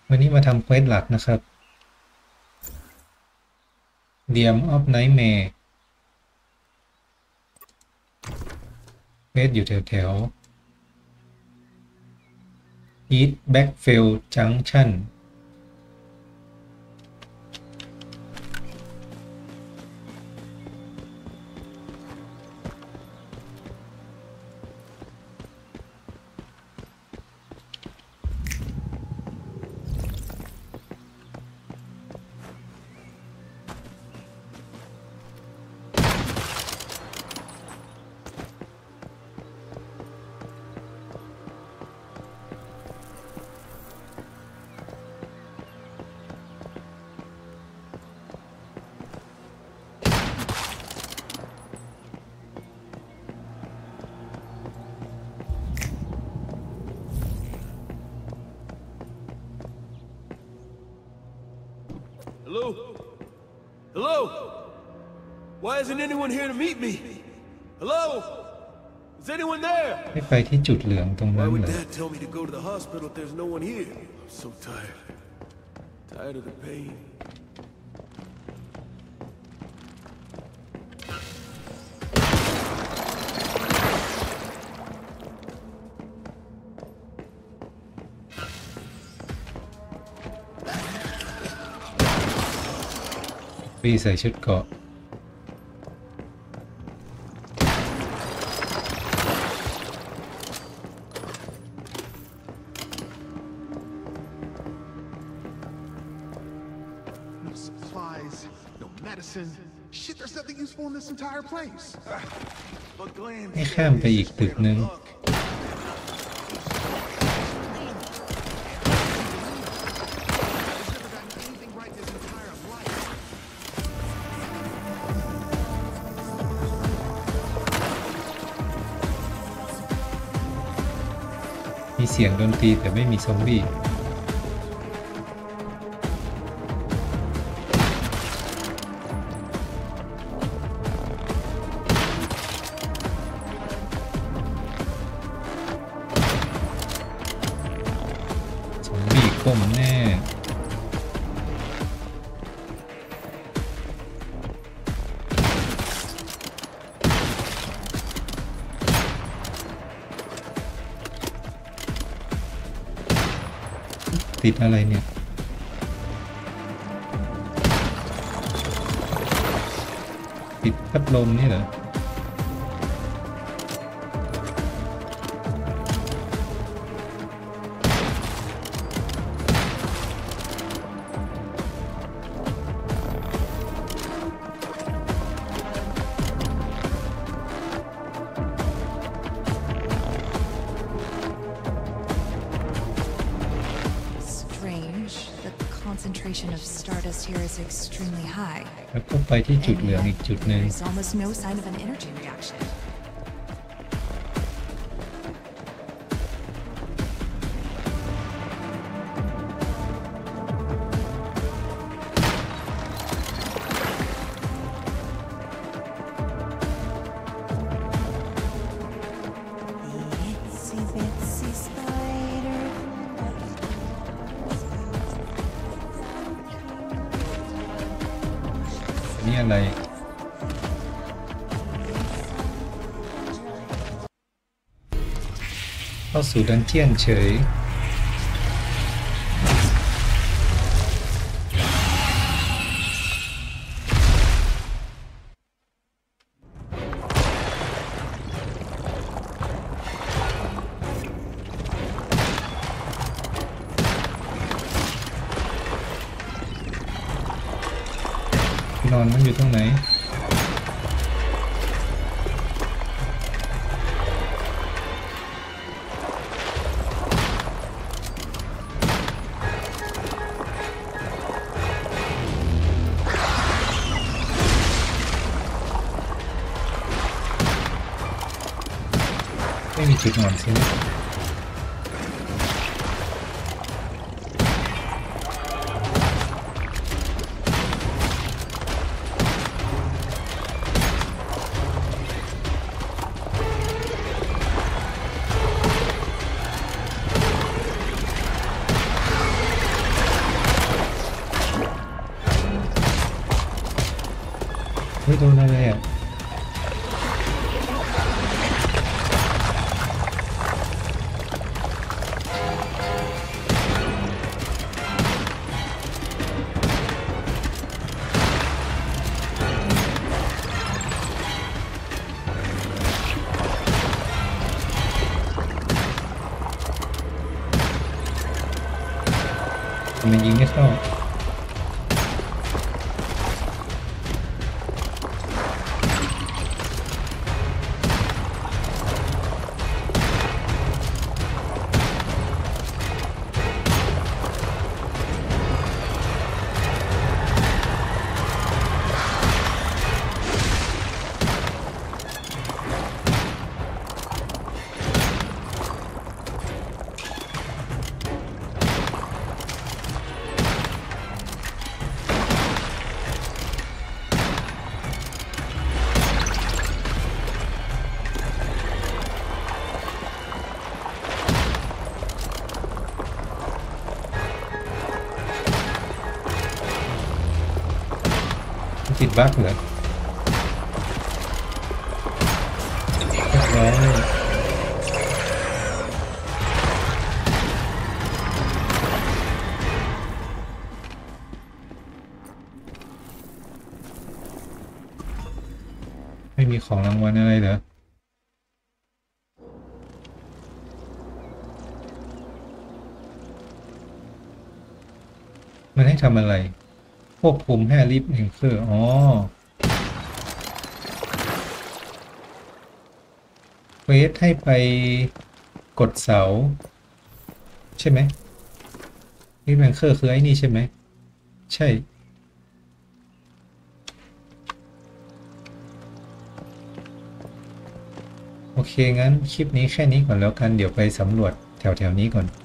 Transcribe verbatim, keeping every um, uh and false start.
วันนี้มาทำเควสหลักนะครับ Realm of Nightmare เควสอยู่แถวๆ East Backfield Junction Hello? Hello? Why isn't anyone here to meet me? Hello? Is anyone there? ให้ไปที่จุดเหลืองตรง Why นั้น would เหรอ Dad tell me to go to the hospital if there's no one here? I'm so tired. Tired of the pain. Bi ใส่ชุดเกราะ No supplies, no medicine. Shit, there's nothing useful in this entire place. But Glenn ให้ข้ามไปอีกตึกหนึ่ง มีเสียงดนตรีแต่ไม่มีซอมบี้ซอมบี้ก้มแน่ติดอะไรเนี่ยติดพัดลมนี่เหรอ Concentration of stardust here is extremely high. แล้วก็ไปที่จุดเหลืองอีกจุดหนึ่ง There's almost no sign of an energy reaction. Itsy bitsy spider. นี่อะไรเข้าสู่ดันเจียนเฉยนอนมันอยู่ตรงไหนไม่มีจุดนอนใช่ไหมเฮ้ยโดนอะไรอ่ะทำไมยิงไม่เข้าติดบั๊กเหรอเรียบร้อยไม่มีของรางวัลอะไรเหรอมันให้ทำอะไรควบคุมให้ลิฟต์เองคืออ๋อเควสให้ไปกดเสาใช่ไหมลิฟต์แองเกอร์คือไอ้นี่ใช่ไหมใช่โอเคงั้นคลิปนี้แค่นี้ก่อนแล้วกันเดี๋ยวไปสำรวจแถวๆนี้ก่อน